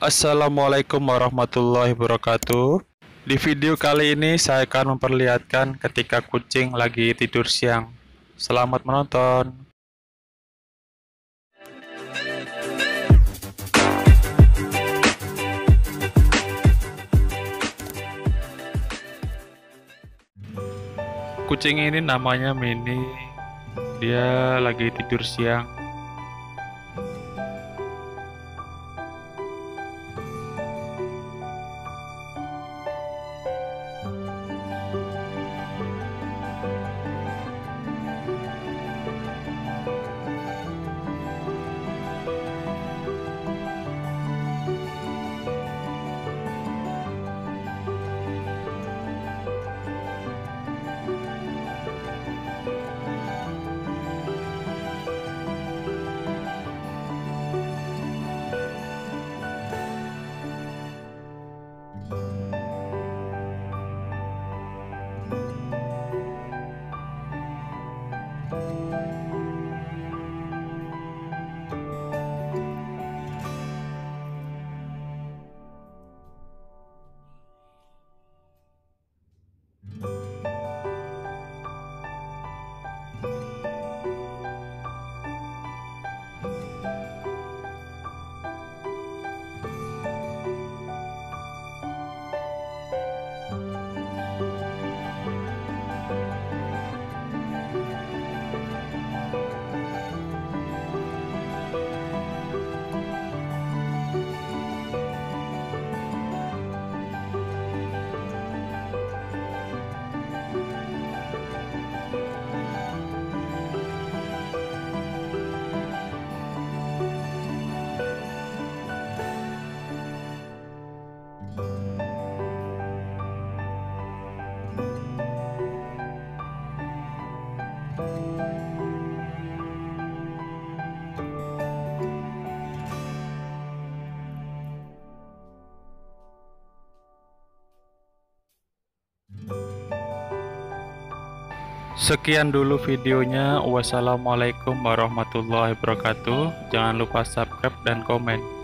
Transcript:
Assalamualaikum warahmatullahi wabarakatuh. Di video kali ini saya akan memperlihatkan ketika kucing lagi tidur siang. Selamat menonton. Kucing ini namanya Minnie. Dia lagi tidur siang. Sekian dulu videonya. Wassalamualaikum warahmatullahi wabarakatuh. Jangan lupa subscribe dan komen.